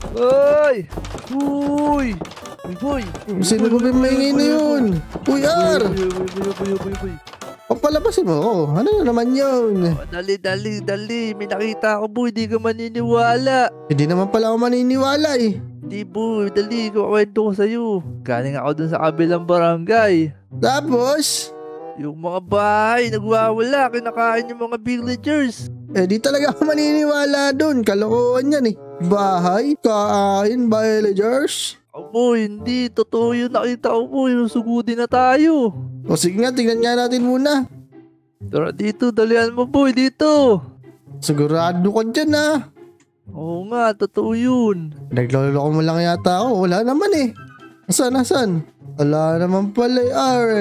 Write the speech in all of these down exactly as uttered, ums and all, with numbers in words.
Ay! Uy! Uy, boy! Sino ba yung maingay na yun? Uy, Ar! Uy, uy, uy, uy, uy, uy. Papalabasin mo ako. Ano na naman yun? Oh, dali, dali, dali. May nakita ako, boy. Di ka maniniwala. Hindi naman pala ako maniniwala eh. Di, boy. Dali, kukwento ko sa'yo. Galing ako dun sa kabilang barangay. Tapos, Yung mga bahay, nagwawala. Kinakain yung mga villagers. eh di talaga ako maniniwala dun. Kalokohan yan eh. Bahay, kain, villagers. Oh, boy, hindi. Totoo yun. Nakita ko, boy. Sugudi na tayo. O sige nga, tingnan nga natin muna. Tara dito. Dalian mo, boy. Dito. Sigurado ka dyan ah. Oo nga, totoo yun. Nagloloko mo lang yata ako. Wala naman eh. Asan, asan? Wala naman pala eh, Ar.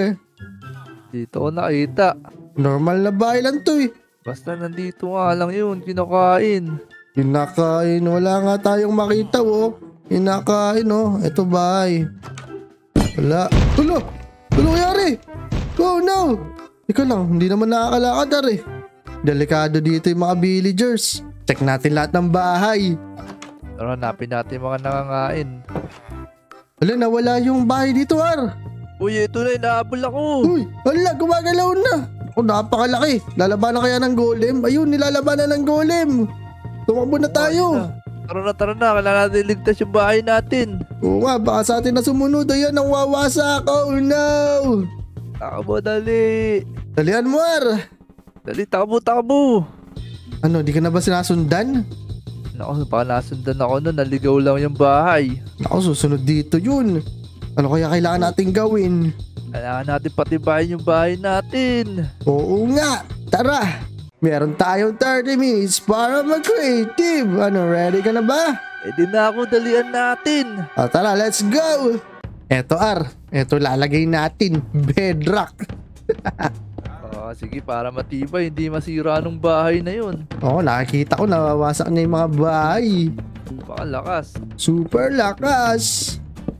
Dito ko nakita. Normal na bahay lang to eh. Basta nandito nga lang yun. Kinakain. Kinakain, wala nga tayong makita oh. Kinakain oh, eto bahay. Wala. Tulo! Tulo kayari! Oh no! Ikaw lang, hindi naman nakakalakad Ar eh. Delikado dito yung mga villagers. Check natin lahat ng bahay. Tara, hanapin natin mga nangangain. Wala, nawala yung bahay dito Ar. Uy, ito na, inaabol ako. Uy, wala, gumagalaw na. Ako, napakalaki. Lalabanan kaya ng golem? Ayun, nilalabanan ng golem. Tumakbo na tayo. Tara na, tara na. Kailangan natin ligtas yung bahay natin. Oo nga, baka sa atin na sumunod. Ayan, ang wawasak. Oh no. Takbo, dali. Dalian mo Ar. Dali, takbo, takbo. Ano, di ka na ba sinasundan? Naku, baka nasundan ako nun. Naligaw lang yung bahay. Ako, susunod dito yun. Ano kaya kailangan natin gawin? Kailangan natin patibayin yung bahay natin. Oo nga, tara. Meron tayong thirty minutes para mag-creative. Ano, ready ka na ba? Eh di na ako, dalian natin. O tara, let's go. Eto Ar, eto lalagay natin. Bedrock. Oh, sige, para matibay. Hindi masira nung bahay na yun. Oo, nakikita ko nawawasak na yung mga bahay. Baka lakas. Super lakas.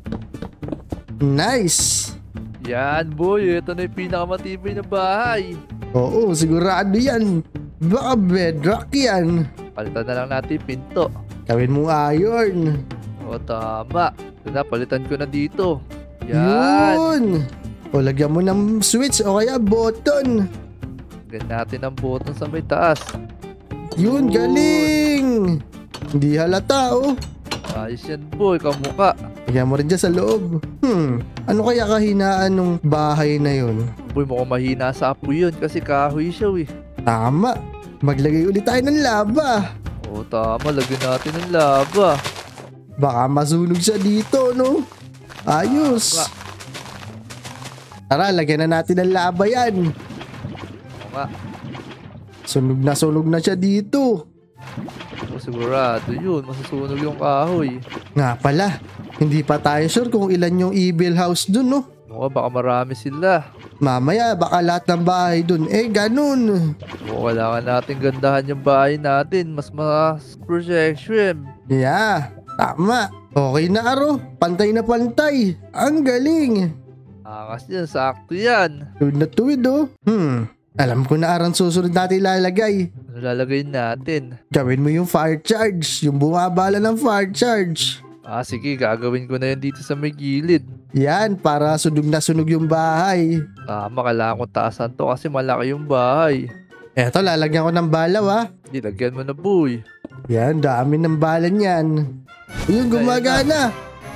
Nice. Yan, boy. Ito na yung pinakamatibay na bahay. Oo, sigurado yan. Baka bedrock yan. Palitan na lang natin yung pinto. Gawin mo iron. O, tama. Ito na, palitan ko na dito. Yan. Yun. O, lagyan mo ng switch o kaya button. Lagyan natin ang button sa may taas. Yun, Yun. galing. Hindi halata, oh. Ayos yan, boy. Kamuka. Lagyan mo rin dyan sa loob. Hmm, ano kaya kahinaan ng bahay na yun? Boy, mukhang mahina sa apoy yun kasi kahoy siya, eh. Tama. Maglagay ulit tayo ng lava. O, tama. Lagyan natin ng lava. Baka masunog siya dito, no? Ayos. Tama. Tara, lagyan na natin ng lava yan. O nga. Sunog na sunog na siya dito. O, sigurado yun. Masusunog yung kahoy. Nga pala, hindi pa tayo sure kung ilan yung evil house dun, no? O, baka marami sila. Mamaya, baka lahat ng bahay dun. Eh, ganun. O, kailangan natin gandahan yung bahay natin. Mas mas protection. Yeah, tama. Okay na, Aro. Pantay na pantay. Ang galing. Angas yan. Sakto yan. Tuwid na tuwid, oh. Hmm, alam ko na Aran susunod natin ilalagay. Ano lalagay natin? Gawin mo yung fire charge. Yung bumabala ng fire charge. Ah, sige. Gagawin ko na yan dito sa may gilid. Yan, para sunog na sunog yung bahay. Tama. Kailangan kong taasan to kasi malaki yung bahay. Eto, lalagyan ko ng balaw, ah. Hindi, lagyan mo na, boy. Yan, dami ng bala niyan. Ayun, gumagana.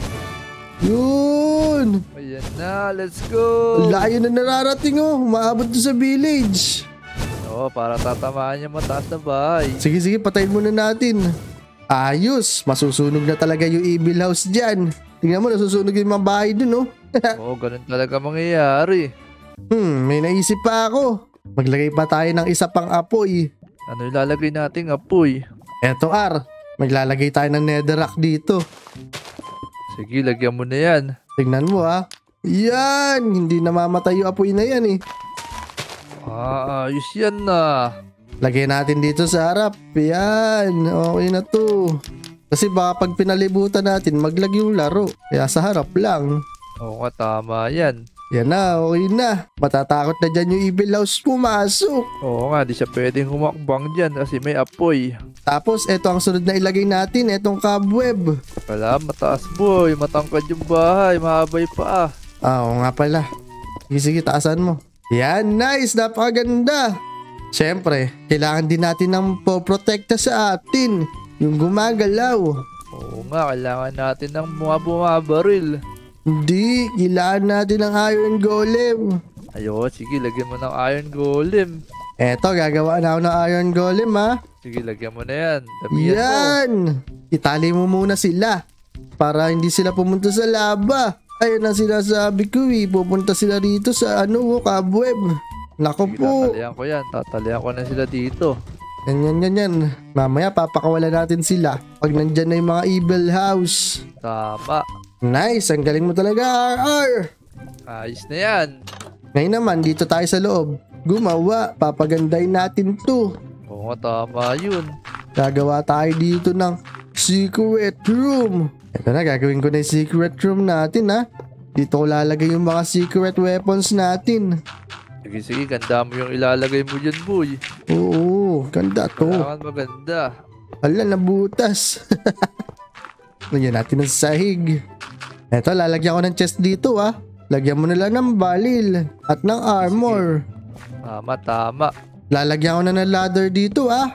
Yun. Ayan na. Let's go. Layo na nararating, oh. Umaabot to sa village. Oo, para tatamaan yung mataas na bahay. Sige, sige, patayin muna natin. Ayos, masusunog na talaga yung evil house dyan. Tingnan mo, nasusunog yung mga bahay dun, oh. Oo, ganun talaga mangyayari. Hmm, may naisip pa ako. Maglagay pa tayo ng isa pang apoy. Ano ilalagay nating apoy? Eto, Ar. Maglalagay tayo ng netherrack dito. Sige, lagyan mo na yan. Tingnan mo, ah. Yan, hindi namamatay yung apoy na yan, eh. Ah, ayos yan na. Lagyan natin dito sa harap. Yan, okay na to. Kasi baka pag pinalibutan natin, maglag yung laro. Kaya sa harap lang. Oo nga, tama yan. Yan na, okay na. Matatakot na dyan yung evil house pumasok. Oo nga, di siya pwedeng humakbang dyan kasi may apoy. Tapos, eto ang sunod na ilagay natin, etong cobweb. Wala, mataas boy. Matangkad yung bahay. Mahabay pa ah. Ah, oo nga pala. Sige, sige, taasan mo. Yan, nice. Napakaganda. Siyempre, kailangan din natin ng poprotekta sa atin. Yung gumagalaw. Oo nga, kailangan natin ng mga bumabaril. Hindi, kailangan natin ng iron golem. Ayo, sige, lagyan mo ng iron golem. Eto, gagawa na ako ng iron golem ha. Sige, lagyan mo na yan. Damihan Yan! Itali mo muna sila para hindi sila pumunta sa lava. Ayun ang sinasabi ko eh. Pupunta sila dito sa ano, cobweb. Nako Sige, po. tatalian ko yan. Tatalian ko na sila dito. Yan, yan, yan, yan. Mamaya papakawalan natin sila pag nandyan na yung mga evil house. Tama. Nice, ang galing mo talaga, R R. Ayos na yan. Ngayon naman, dito tayo sa loob. Gumawa, papagandahin natin to. Oo nga, tama yun. Gagawa tayo dito ng secret room. Ito na, gagawin ko na yung secret room natin ha. Dito ko lalagay yung mga secret weapons natin. Sige, sige, ganda mo yung ilalagay mo dyan, boy. Oo, ganda to. Kailangan maganda. Hala, nabutas. Lagyan natin ng sahig. Eto, lalagyan ko ng chest dito ha. Lagyan mo na lang ng baril at ng armor. Tama, tama. Lalagyan ko na ng ladder dito ha.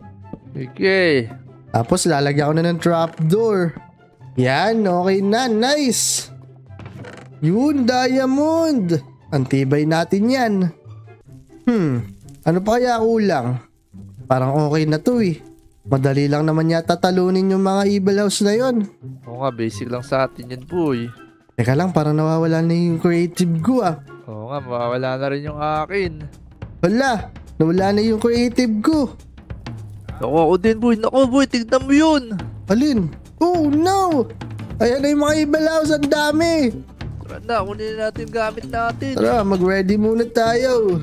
Okay. Tapos lalagyan ko na ng trapdoor. Yan, okay na, nice. Yun, diamond. Ang tibay natin yan. Hmm, ano pa kaya kulang? Parang okay na to eh. Madali lang naman yata talunin yung mga evil house na yon. Oo nga, basic lang sa atin yan, boy. Teka lang, parang nawawala na yung creative ko ah. Oo nga, mawawala na rin yung akin. Hala, nawala na yung creative ko. Naku, ako din, boy. Naku, boy, tignan mo yun. Alin? Oh no! Ayan na yung mga evil house, ang dami. Tara na, kunin na natin gamit natin. Tara, mag-ready muna tayo.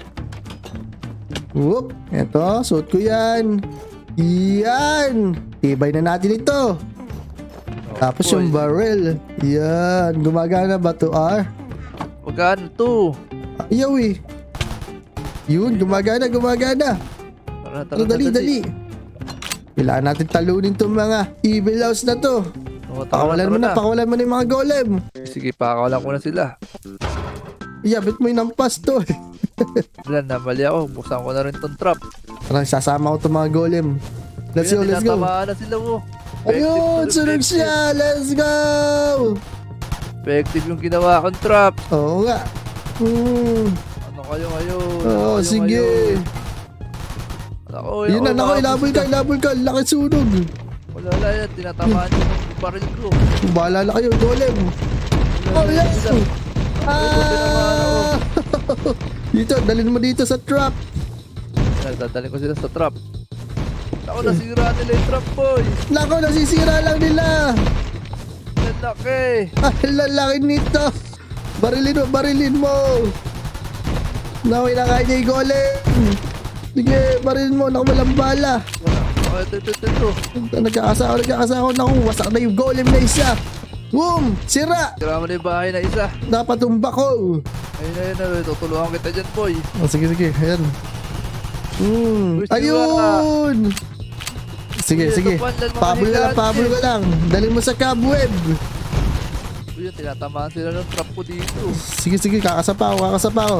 Whoop, eto, suot ko yan. Yan! Tibay na natin ito. Tapos boy. yung barrel. Yan, gumagana ba to, R? Magkano to? Ayaw eh. Yun, gumagana, gumagana. Tara, tara, Tara, dali, dali. Kailangan natin talunin tong mga evil house na to. Oo, tara, Pakawalan tara mo na, pakawalan mo na yung mga golem. Sige, pakawalan ko na sila. Iyabit mo yung nampas to. Wala na, mali ako. Buksan ko na rin tong trap. Tara, sasama ko itong mga golem. Let's go, let's go. Tinatamaan na sila mo. Ayun, sunog siya. Let's go. Effective yung ginawa kong trap. Oo nga. Hmm. Ano kayo ngayon? Oo, Ano kayo sige. ngayon? Ako, Yun na, nako, ilabol ka, ilabol ka. Laki sunog. Wala na yan, tinatamaan ko ng baril ko. Bahala na kayo, golem. Oh, yes. Ah! Dito, dalhin mo dito sa trap. Dadalhin ko sila sa trap. Ako, nasira nila yung trap, boy. Nako, nasisira lang nila. Ang laki. Ah, lalaki nito. Barilin mo, barilin mo. Nako, inakain niya yung golem. Sige, barilin mo. Nako, walang bala. Oh, ito, ito, ito, ito. Nagkakasako, nagkakasako. Naku, wasak na yung golem na isa. Boom! Sira! Sira mo na yung bahay na isa. Dapat tumba ko. Ayun, ayun, ayun. Tutulungan kita dyan, boy. Oh, sige, sige. Ayan. Hmm. Uy, sira. Ayun! Sige, Uy, sige. ito pa, dahil mga Pabol ka lang, higante. pabol ka lang. Dalhin mo sa cobweb. Uy, yun, tinatamaan sila ng trap ko dito. Sige, sige. Kakasapa ako, kakasapa ako.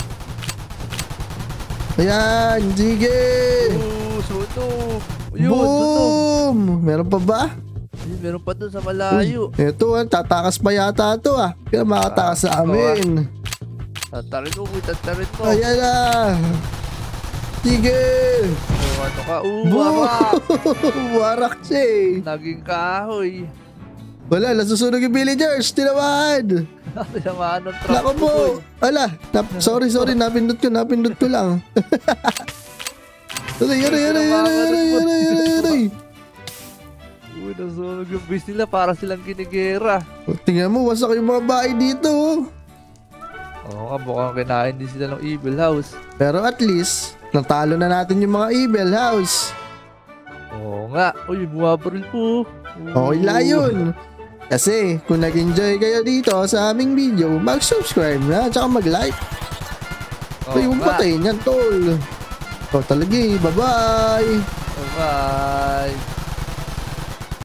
Ayan, sige. Oo, sunog. Yun, sunog. Boom! Meron pa ba? Ayun, meron pa dun sa malayo. Ito, ah, tatakas pa yata ito ah. Kaya makatakas sa amin. Tatarin mo, boy. Tatarin mo. Ayan na. Sige. Oh, ano ka? Oo, Boom! warak. Warak siya eh. Naging kahoy. Wala, nasusunog yung villagers. Tinamaan. Tinamaan ng trap Nako ko, po. boy. Ala, nap- sorry, sorry. Napindot ko, napindot ko lang. Aray, aray, aray, aray, aray, aray, aray, aray. Uy, nasunog yung base nila para silang ginigera. Tingnan mo, wasak yung mga bahay dito. Oo nga, mukhang kinain din sila ng evil house. Pero at least, natalo na natin yung mga evil house. Oo nga. Uy, bumabaril po. Okay lang yun. Kasi kung nag-enjoy kayo dito sa aming video, mag-subscribe na tsaka mag-like. Oh, Ay, huwag nga. patayin yan, tol. Ikaw talaga eh. Bye-bye. Bye-bye.